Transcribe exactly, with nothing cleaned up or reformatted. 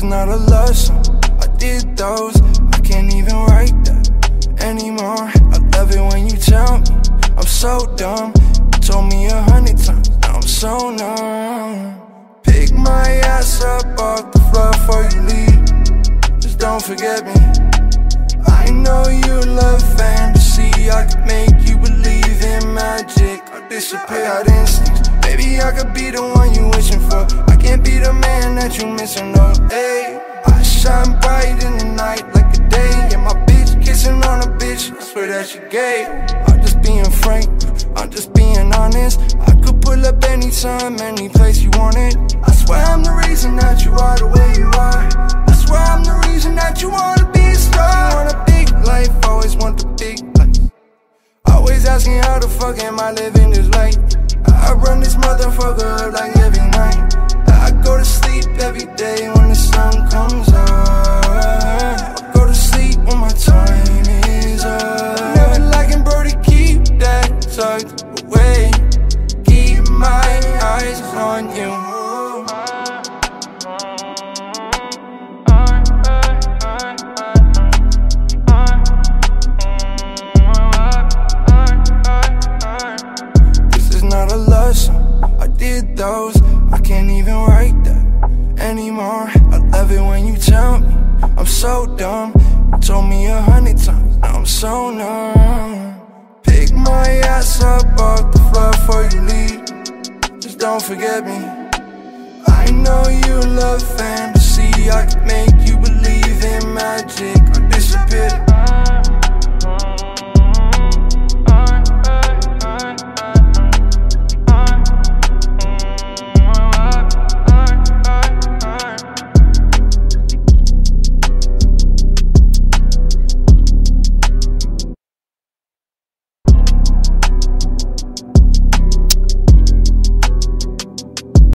not a love song, I did those. I can't even write that anymore. I love it when you tell me I'm so dumb. You told me a hundred times, now I'm so numb. Pick my ass up off the floor before you leave. Just don't forget me. I know you love fantasy, I could make you believe in magic. I'll disappear out instincts. Baby, I could be the one you wishing for. I can't be the man that you missing, no. Hey, I shine bright in the night like a day. Yeah, my bitch kissing on a bitch, I swear that she gay. I'm just being frank, I'm just being honest. I could pull up anytime, any place you want it. I swear I'm the reason that you are the way you are. I swear I'm the reason that you wanna be a star. You want a big life, always want the big life. Always asking how the fuck am I living this life. I run this motherfucker up like every night. I go to sleep every day when the sun comes up. I go to sleep when my time is up. Never liking bro to keep that tucked away. Keep my eyes on you. I did those, I can't even write that anymore. I love it when you tell me I'm so dumb. You told me a hundred times, now I'm so numb. Pick my ass up off the floor before you leave. Just don't forget me. I know you love